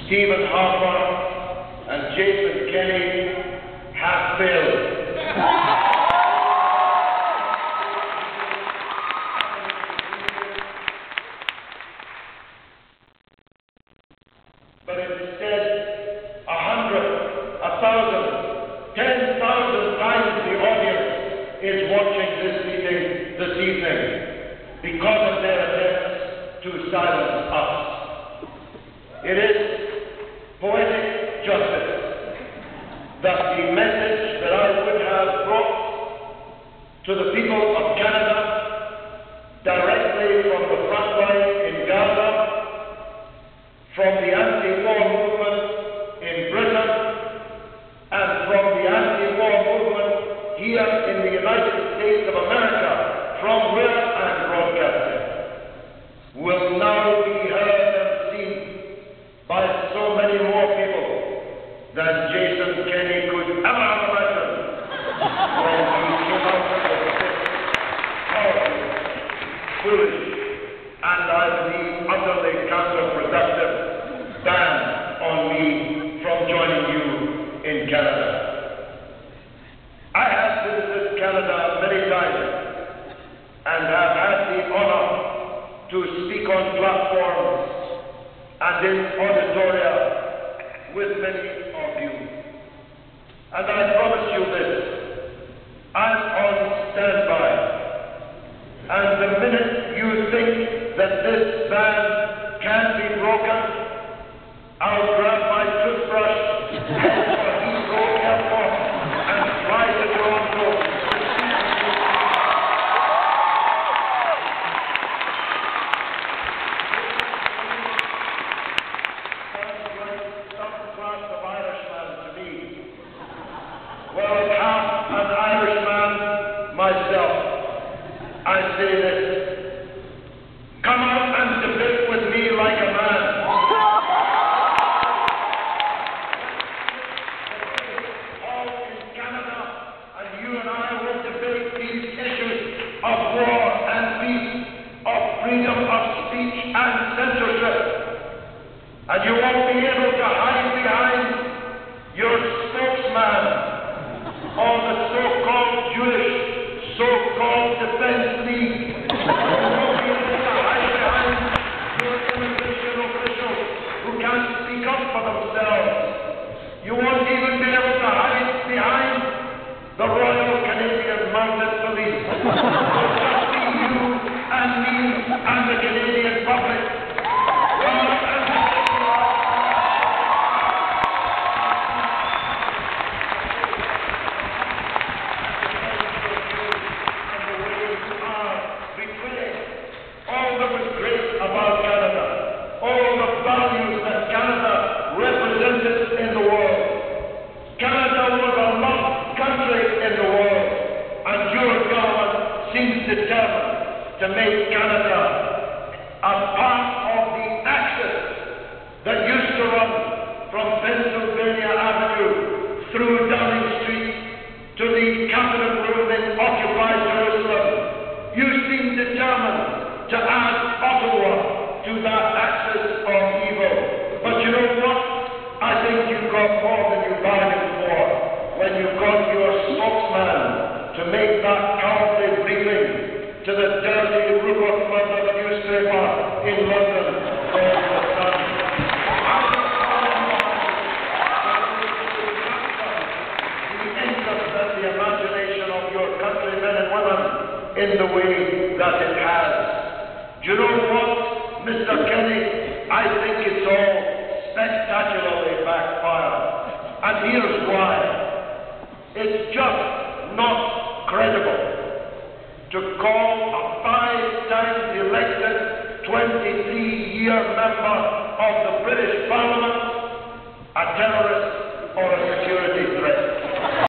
Stephen Harper and Jason Kenney have failed. But instead, 100, 1,000, 10,000 times the audience is watching this meeting this evening because of their attempts to silence us. It is poetic justice that the message that I would have brought to the people of Canada directly from the front line in Gaza, from the anti-war movement in Britain, and from the anti-war movement here in the United States of America, from where I'm broadcasting, will now be heard and seen by so many more people than Jason Kenney could ever have imagined when he came out of the powerful, foolish, and I believe utterly counterproductive ban on me from joining you in Canada. I have visited Canada many times and have had the honor to speak on platforms and in auditoria with many of you. And I promise you this, I'm on standby. And the minute you think that this ban can be broken, I'll grab my toothbrush, head for Heathrow Airport, and fly to Toronto. Sounds like some class of Irishman to me. Well, half an Irishman myself. I say this, come out and debate with me like a man. All in Canada, and you and I will debate these issues of war and peace, of freedom of speech and censorship. And you won't be able to hide behind your spokesman or the so-called Jewish so-called Defense League. You won't be able to hide behind your immigration officials who can't speak up for themselves. You won't even be able to hide behind the Royal Canadian Mounted Police. It'll just be you and me and the Canadian public. Determined to make Canada a part of the axis that used to run from Pennsylvania Avenue through Downing Street to the Capitol Room in occupied Jerusalem. You seem determined to add Ottawa to that axis of evil. But you know what? I think you got more than you bargained for when you got your spokesman to make that cowardly briefing to the dirty Rupert Murdoch newspaper in London called The Sun. The interest and the imagination of your countrymen and women in the way that it has. Do you know what, Mr. Kenney? I think it's all spectacularly backfired. And here's why. It's just not credible to call a 5 times elected 23-year member of the British Parliament a terrorist